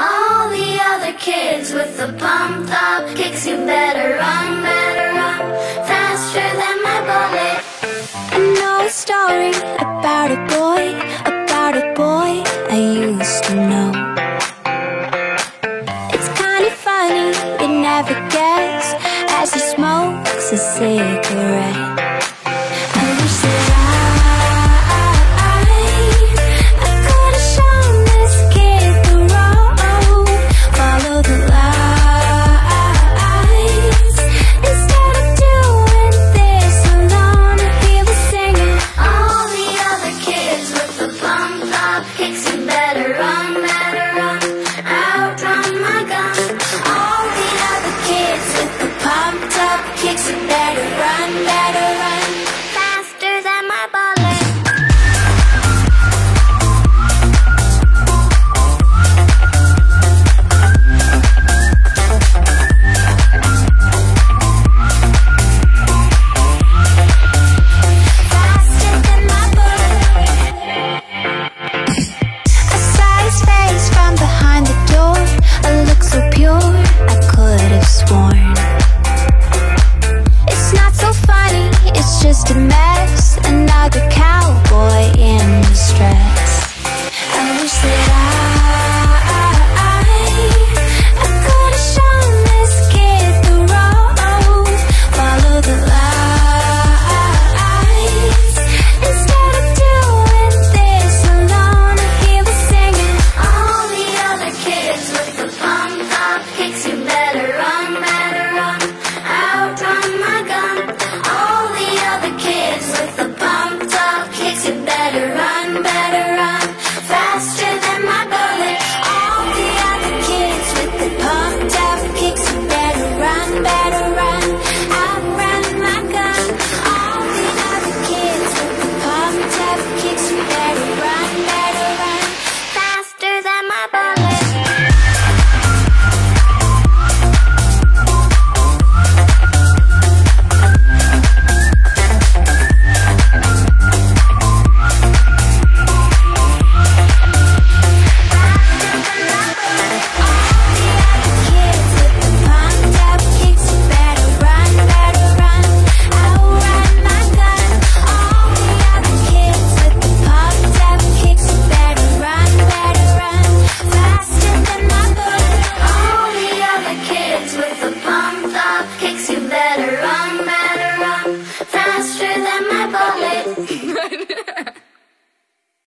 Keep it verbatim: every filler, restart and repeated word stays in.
All the other kids with the pumped up kicks, you better run, better run, faster than my bullet. I know a story about a boy, about a boy I used to know. It's kind of funny, you never guess, as he smokes a cigarette.